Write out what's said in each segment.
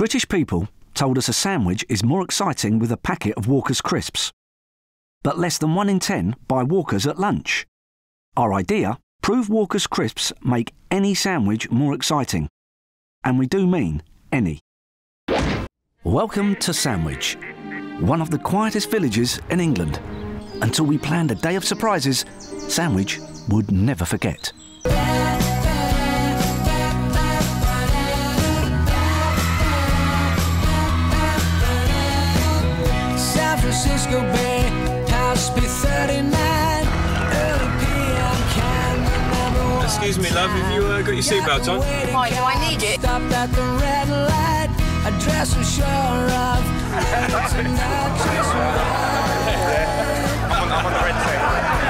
British people told us a sandwich is more exciting with a packet of Walker's crisps. But less than 1 in 10 buy Walker's at lunch. Our idea: prove Walker's crisps make any sandwich more exciting. And we do mean any. Welcome to Sandwich, one of the quietest villages in England. Until we planned a day of surprises, Sandwich would never forget. San Francisco Bay, House B39, early PM, can't remember. Excuse me, love, have you got your seatbelt on? Why do I need it? Stopped at the red light, a dress I'm sure of. I'm on the red tape.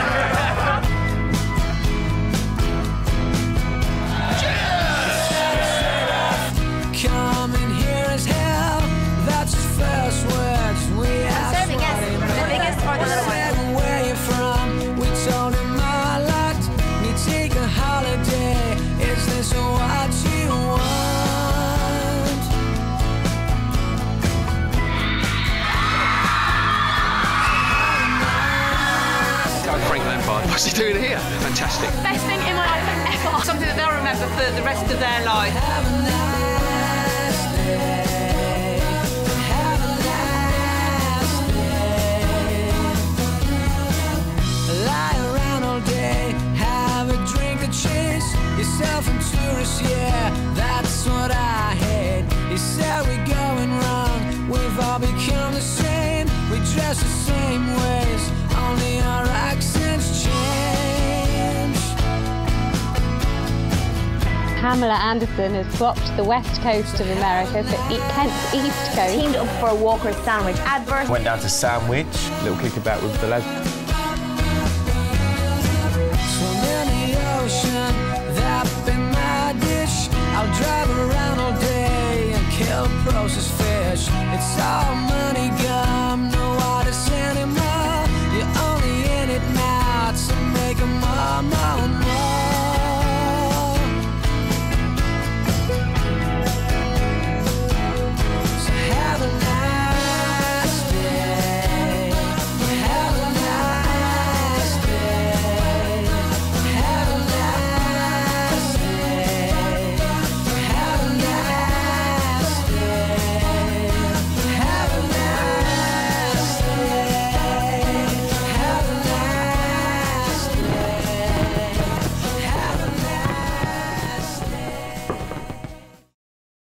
Coming here as hell, that's his first words. We asked serving us, the biggest or the little one? where you from. We told him our lot. We take a holiday. Is this what you want? Frank Lampard. What's he doing here? Fantastic. Best thing in my life ever. Something that they'll remember for the rest of their life. Have a nice day. Have a nice day. Lie around all day. Have a drink or chase yourself and tourists. Yeah, that's what I hate. He said we're going wrong. We've all become the same. We dress the same ways. Only our accents change. Pamela Anderson has swapped the west coast of America for Kent's east coast. Teamed up for a Walker's sandwich advert. Went down to Sandwich, little kickabout with the lads. Swim in the ocean, that be my dish. I'll drive around all day and kill processed fish. It's all money.